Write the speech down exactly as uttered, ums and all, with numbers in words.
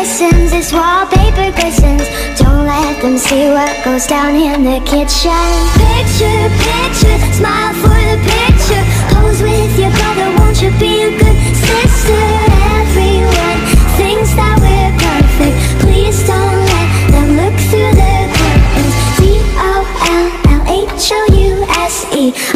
listens, this wallpaper glistens. Don't let them see what goes down in the kitchen. Picture, picture, smile for the picture. Pose with your brother, won't you be a good sister? Everyone thinks that we're perfect. Please don't let them look through the curtains. D O L L H O U S E